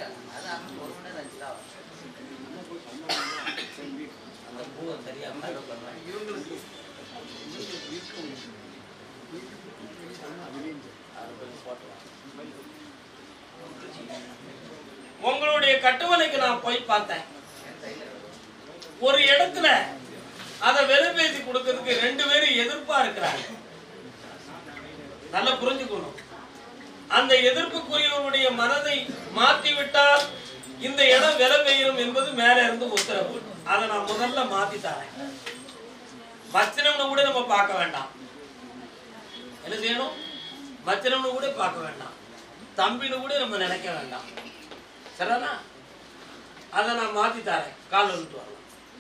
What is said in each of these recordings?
அந்த பூவை சரியா இவங்களுக்கு உங்களுடைய கட்டுமனைக்கு நான் போய் பார்த்தேன். ஒரு இடத்துல அதை வெறு பேசி கொடுக்கிறதுக்கு 2 பேரும் எதிர்ப்பா இருக்கிறாங்க. நல்லா புரிஞ்சுக்கணும். அந்த எதிர்ப்புக்குரியவருடைய மனதை மாற்றிவிட்டால் இந்த இடம் விலை பெயரும் என்பது மேல இருந்து உத்தரவு. அதை நான் முதல்ல மாத்தி தரேன். வச்சனம்னு கூட நம்ம பார்க்க வேண்டாம். என்ன செய்யணும்? வச்சனம்னு கூட பார்க்க வேண்டாம். தம்பின்னு கூட நம்ம நினைக்க வேண்டாம். சரிதானா? அதை நான் மாத்தி தரேன். கால் வந்துட்டு வரலாம்.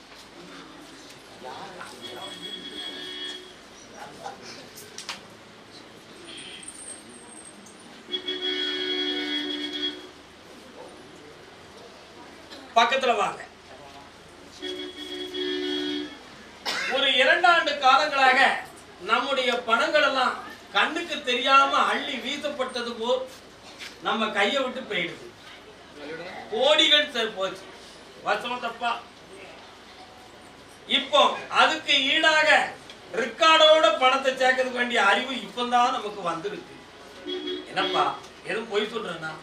பக்கத்துல வாங்க. ஒரு 2 ஆண்டு காலங்களாக நம்முடைய பணங்கள் எல்லாம் கண்ணுக்கு தெரியாம அள்ளி வீசப்பட்டது போல் நம்ம கையை விட்டு போயிடுது. கோடிகள் போச்சு. வருஷம் தப்பா. இப்போ அதுக்கு ஈடாக ரெக்கார்டோட பணத்தை சேர்க்கறதுக்கு வேண்டிய அறிவு இப்பதான் நமக்கு வந்திருக்கு. என்னப்பா எதுவும் போய் சொல்றேன்னா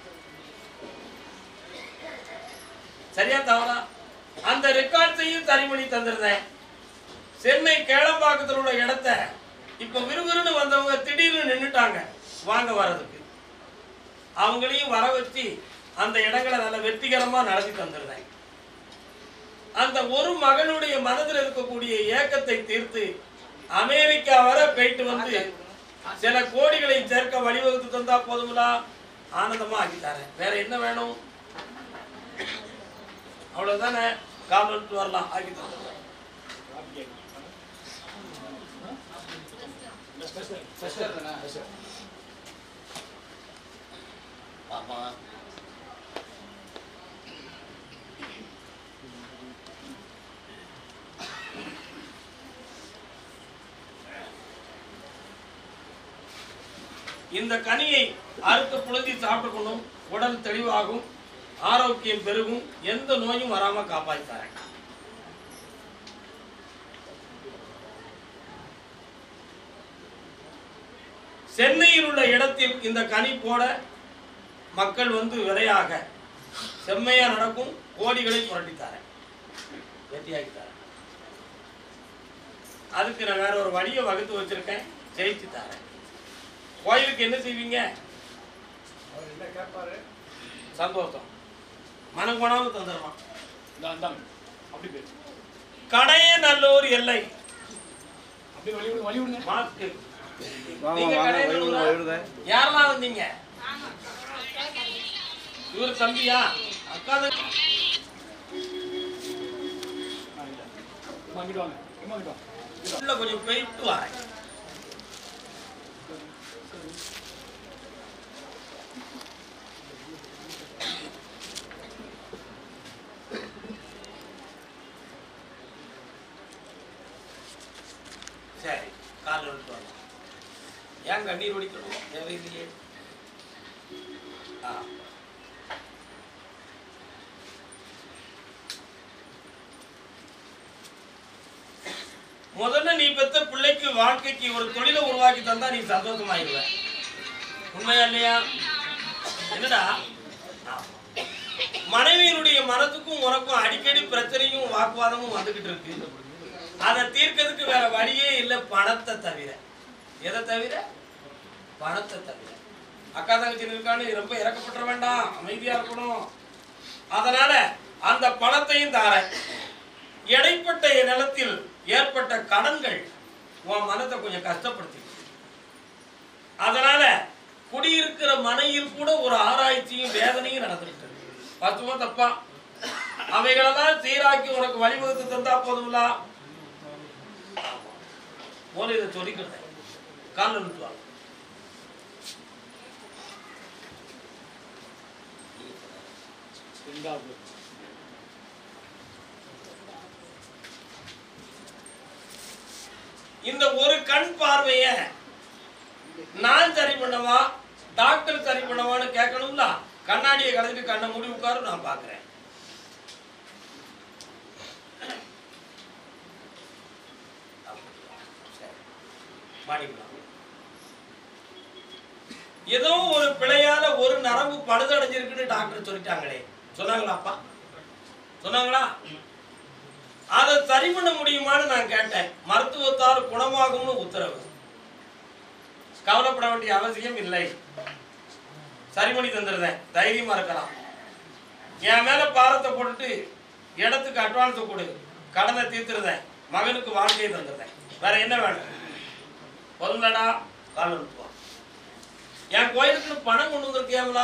சரியா தவறா? அந்த ரெக்கார்ட்ஸையும் சரி பண்ணி தந்துருந்தேன். சென்னை கேளம்பாக்கத்தில் உள்ள இடத்த இப்ப விறுவிறுன்னு வந்தவங்க திடீர்னு நின்றுட்டாங்க வாங்க வர்றதுக்கு. அவங்களையும் வர வச்சு அந்த இடங்களை நல்ல வெற்றிகரமா நடத்தி தந்துருந்தேன். அந்த ஒரு மகனுடைய மனதில் இருக்கக்கூடிய ஏக்கத்தை தீர்த்து அமெரிக்கா வர போயிட்டு வந்து சில கோடிகளை சேர்க்க வழிவகுத்து தந்தா போதுங்களா? ஆனந்தமா ஆக்கித்தாரேன். வேற என்ன வேணும்? அவ்வளவுதானே. கால் வந்துட்டு வரலாம். ஆக்கி தந்துடுறேன். இந்த கனியை அறுத்து புழுதி சாப்பிட்டுக்கணும். உடல் தெளிவாகும், ஆரோக்கியம் பெருகும், எந்த நோயும் வராம காப்பாற்றாங்க. சென்னையில் உள்ள இடத்தில் இந்த கனி போட மக்கள் வந்து விலையாக செம்மையா நடக்கும். கோடிகளை புரட்டித்தாரேன், வெற்றியாக்கித்தாரேன். அதுக்கு நான் வேற ஒரு வழியை வகுத்து வச்சிருக்கேன். ஜெயிச்சு தரேன். கோயிலுக்கு என்ன செய்வீங்க? சந்தோஷம். மனம் கொண்டாந்து தந்துடுவான். கடையே நல்லூர் எல்லை. யாரெல்லாம் வந்தீங்க? இவரு தம்பியா? அக்கா கொஞ்சம் போயிட்டு வரேன். சரி, கால் எடுத்து வரலாம். ஏன் கண்ணீர் ஒடிக்கணும்? தேவையில்லையே. முதல்ல நீ பெத்த பிள்ளைக்கு வாழ்க்கைக்கு ஒரு தொழிலை உருவாக்கி தந்தா நீ சந்தோஷமாயிருவ. உண்மையா இல்லையா? என்னடா, மனைவியினுடைய மனத்துக்கும் உனக்கும் அடிக்கடி பிரச்சனையும் வாக்குவாதமும் வந்துகிட்டு இருக்கு. அதை தீர்க்கிறதுக்கு வேற வழியே இல்லை, பணத்தை தவிர. எதை தவிர? பணத்தை தவிர. அக்கா தங்கச்சி இருக்கான்னு ரொம்ப இறக்கப்பட்ட வேண்டாம், அமைதியா இருக்கணும். அதனால அந்த பணத்தையும் தாரேன். இடைப்பட்ட நிலத்தில் ஏற்பட்ட கடன்கள் உன் மனத்தை கொஞ்சம் கஷ்டப்படுத்தி, அதனால குடியிருக்கிற மனையில் கூட ஒரு ஆராய்ச்சியும் வேதனையும் நடந்துட்டு இருக்கு. பத்துமா தப்பா? அவைகளெல்லாம் சீராக்கி உனக்கு வழிவகுத்து தந்தா போதுங்களா? போல இதை சொல்லிக்கிட்டேன். கால் நிறுத்துவாங்க. இந்த ஒரு கண் பார்வைய நான் சரி பண்ணவா டாக்டர் சரி பண்ணவான்னு கேட்கணும்ல. கண்ணாடியை கலந்துட்டு கண்ணை மூடி உட்காரு, நான் பார்க்கிறேன். ஏதோ ஒரு பிழையால ஒரு நரம்பு பழுதடைஞ்சிருக்குன்னு டாக்டர் சொல்லிட்டாங்களே, சொன்னாங்களாப்பா? சொன்னாங்களா? அதை சரி பண்ண முடியுமான்னு நான் கேட்டேன். மருத்துவத்தால் குணமாகும்னு உத்தரவு. கவலைப்பட வேண்டிய அவசியம் இல்லை, சரி பண்ணி தந்துடுறேன், தைரியமா இருக்கலாம். என் மேல பாரத்தை போட்டுட்டு இடத்துக்கு அட்வான்ஸ் கொடு, கடனை தீர்த்துருந்தேன், மகனுக்கு வாழ்க்கையை தந்துடுறேன், வேற என்ன வேணும்? பொதுலடா கால் அனுப்புவான். என் கோயிலுக்குன்னு பணம் கொண்டு வந்திருக்கியாங்களா?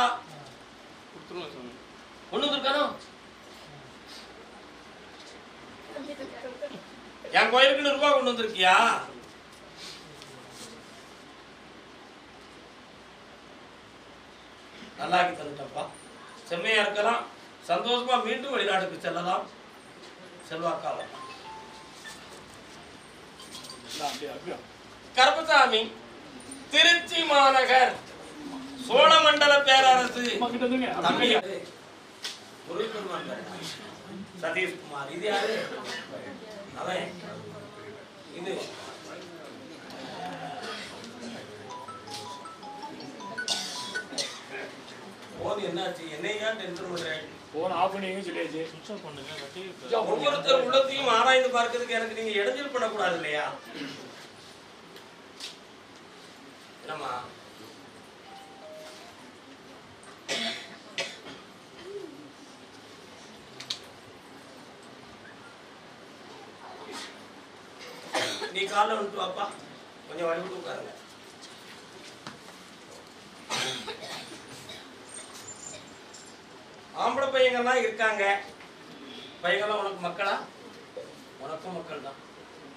கொண்டு வந்திருக்கானோ? என் கோயிலுக்குன்னு ரூபாய் கொண்டு வந்திருக்கியா? நல்லாக்கி தந்துட்டப்பா. செம்மையா இருக்கலாம், சந்தோஷமா மீண்டும் வெளிநாட்டுக்கு செல்லலாம், செல்வாக்காலம். கருப்பசாமி, திருச்சி மாநகர் சோழமண்டல பேரரசு சதீஷ்குமார். இது யாரு? அவன் இது என்னாச்சு? என்னையா டென்ஷன் பண்றேன்? ஒவ்வொருத்தர் உள்ளத்தையும் ஆராய்ந்து பார்க்கிறதுக்கு எனக்கு நீங்க இடைஞ்சல் பண்ணக்கூடாது இல்லையா? என்னம்மா நீ காலைல வந்துட்டு வாப்பா, கொஞ்சம் வழி விட்டு உட்காருங்க. ஆம்பளை பையங்கள்லாம் இருக்காங்க. பையங்கள்லாம் உனக்கு மக்களா? உனக்கும் மக்கள் தான்.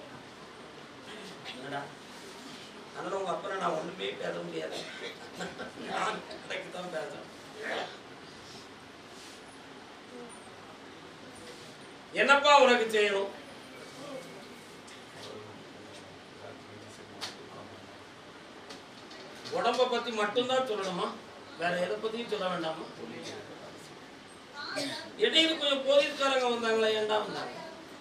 என்னடா அதனால உங்க அப்பனை நான் ஒண்ணுமே பேச முடியாது, நான் தான் பேசுறேன். என்னப்பா உனக்கு செய்யணும்? உடம்ப பத்தி மட்டும்தான் சொல்லணுமா? வேற எதை பத்தியும் சொல்ல வேண்டாமா? இடையில கொஞ்சம் போலீஸ்காரங்க வந்தாங்களா? ஏண்டா வந்தாங்க?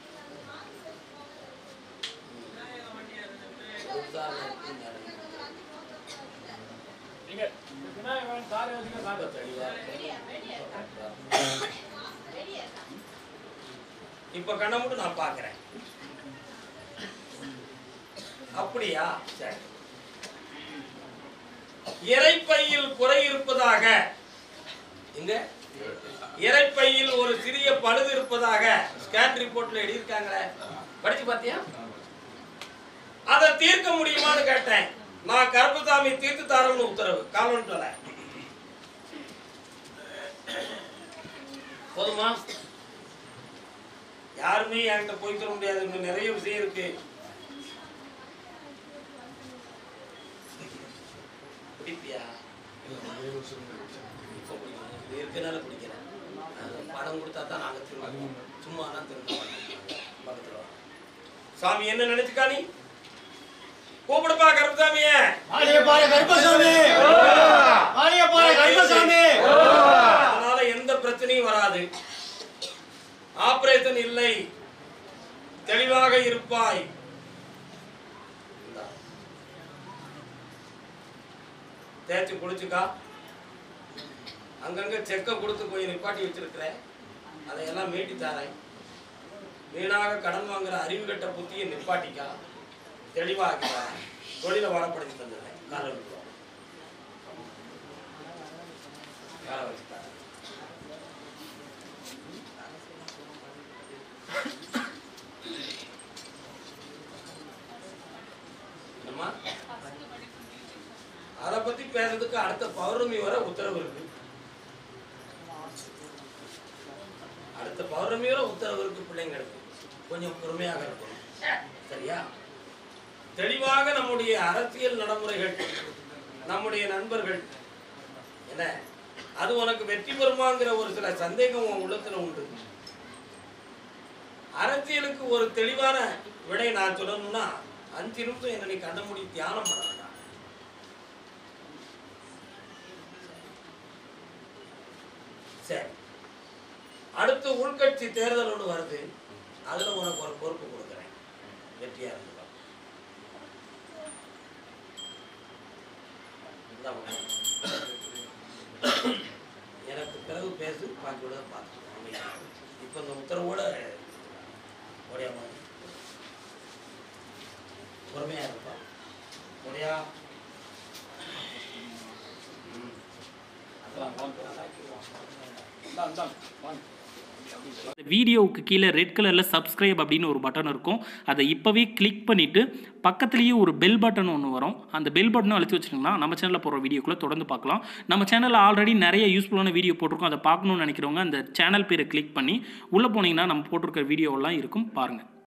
இப்ப கண்ண மட்டும் நான் பாக்குறேன். அப்படியா? சரி. இரைப்பையில் குறை இருப்பதாக, எங்க இரைப்பையில் ஒரு சிறிய பழுது இருப்பதாக ஸ்கேன் ரிப்போர்ட்ல எழுதியிருக்காங்களே, படிச்சு பாத்தியா? அதை தீர்க்க முடியுமான்னு கேட்டேன். நான் கருப்பசாமி தீர்த்து தாரன்னு உத்தரவு. காலன்ல போதுமா? யாருமே என்கிட்ட போய் சொல்ல முடியாது, இன்னும் நிறைய விஷயம் இருக்கு. குடிப்பியா? இருக்கனால குடிக்கிறேன். பணம் கொடுத்தா தான் நாங்க திரும்ப, சும்மா தான் திரும்ப பக்கத்துல. சாமி என்ன நினைச்சுக்கா? நீ கூப்பிடுப்பா கருப்பசாமிய. அதனால எந்த பிரச்சனையும் வராது. ஆபரேஷன் இல்லை, தெளிவாக இருப்பாய். தேய்ச்சி குளிச்சுக்கா. அங்கங்க செக்க கொடுத்து போய் நிப்பாட்டி வச்சிருக்கிறேன், அதையெல்லாம் மீட்டி தாரேன். வீணாக கடன் வாங்குற அறிவு கட்ட புத்தியை நிப்பாட்டிக்கா, தெளிவாக தொழிலை வளப்படுத்தி தந்துடுறேன். காலை விட்டுருவோம், காலை வச்சுட்டாங்க. அதை பத்தி பேசுறதுக்கு அடுத்த பௌர்ணமி வரை உத்தரவு இருக்கு. அடுத்த பௌர்ணமி வரை உத்தரவு இருக்கு. பிள்ளைங்களுக்கு கொஞ்சம் பொறுமையாக இருக்கும், சரியா? தெளிவாக நம்முடைய அரசியல் நடைமுறைகள், நம்முடைய நண்பர்கள் என்ன, அது உனக்கு வெற்றி பெறுமாங்கிற ஒரு சில சந்தேகம் உன் உள்ளத்துல உண்டு. அரசியலுக்கு ஒரு தெளிவான விடை நான் சொல்லணும்னா 5 நிமிஷம் என்ன நீ கண்ண மூடி தியானம் பண்ண. அடுத்து உள்கட்சி தேர்தல் ஒன்று வருது, அதுல உனக்கு ஒரு பொறுப்பு கொடுக்குறேன், வெற்றியா இருந்துக்கலாம். எனக்கு பிறகு பேசு, பாக்கியோட பார்த்துக்கணும். இப்போ இந்த உத்தரவோட உடைய பொறுமையா இருப்பான் உடையா. வீடியோவுக்கு கீழே ரெட் கலரில் சப்ஸ்கிரைப் அப்படின்னு ஒரு பட்டன் இருக்கும். அதை இப்போவே கிளிக் பண்ணிவிட்டு பக்கத்துலேயே ஒரு பெல் பட்டன் ஒன்று வரும். அந்த பெல் பட்டனும் அழுத்தி வச்சுட்டிங்கன்னா நம்ம சேனலில் போகிற வீடியோக்குள்ளே தொடர்ந்து பார்க்கலாம். நம்ம சேனலில் ஆல்ரெடி நிறைய யூஸ்ஃபுல்லான வீடியோ போட்டிருக்கோம். அதை பார்க்கணுன்னு நினைக்கிறவங்க அந்த சேனல் பேரை கிளிக் பண்ணி உள்ளே போனீங்கன்னா நம்ம போட்டிருக்கிற வீடியோவெல்லாம் இருக்கும், பாருங்கள்.